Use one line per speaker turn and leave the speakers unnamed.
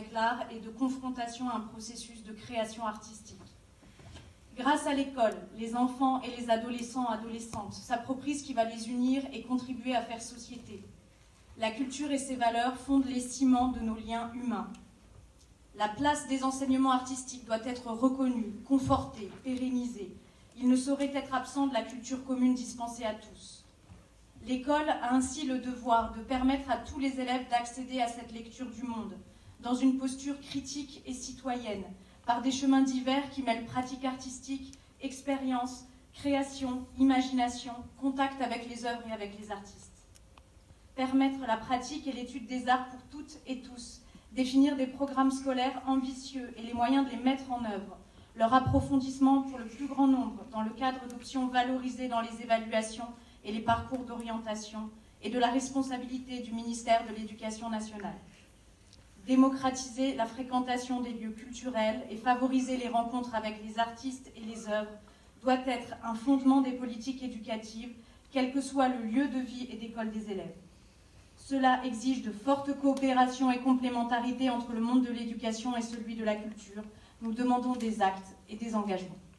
avec l'art et de confrontation à un processus de création artistique. Grâce à l'école, les enfants et les adolescents et adolescentes s'approprient ce qui va les unir et contribuer à faire société. La culture et ses valeurs fondent les ciments de nos liens humains. La place des enseignements artistiques doit être reconnue, confortée, pérennisée. Il ne saurait être absent de la culture commune dispensée à tous. L'école a ainsi le devoir de permettre à tous les élèves d'accéder à cette lecture du monde, dans une posture critique et citoyenne, par des chemins divers qui mêlent pratique artistique, expérience, création, imagination, contact avec les œuvres et avec les artistes. Permettre la pratique et l'étude des arts pour toutes et tous, définir des programmes scolaires ambitieux et les moyens de les mettre en œuvre, leur approfondissement pour le plus grand nombre dans le cadre d'options valorisées dans les évaluations et les parcours d'orientation et de la responsabilité du ministère de l'Éducation nationale. Démocratiser la fréquentation des lieux culturels et favoriser les rencontres avec les artistes et les œuvres doit être un fondement des politiques éducatives, quel que soit le lieu de vie et d'école des élèves. Cela exige de fortes coopérations et complémentarités entre le monde de l'éducation et celui de la culture. Nous demandons des actes et des engagements.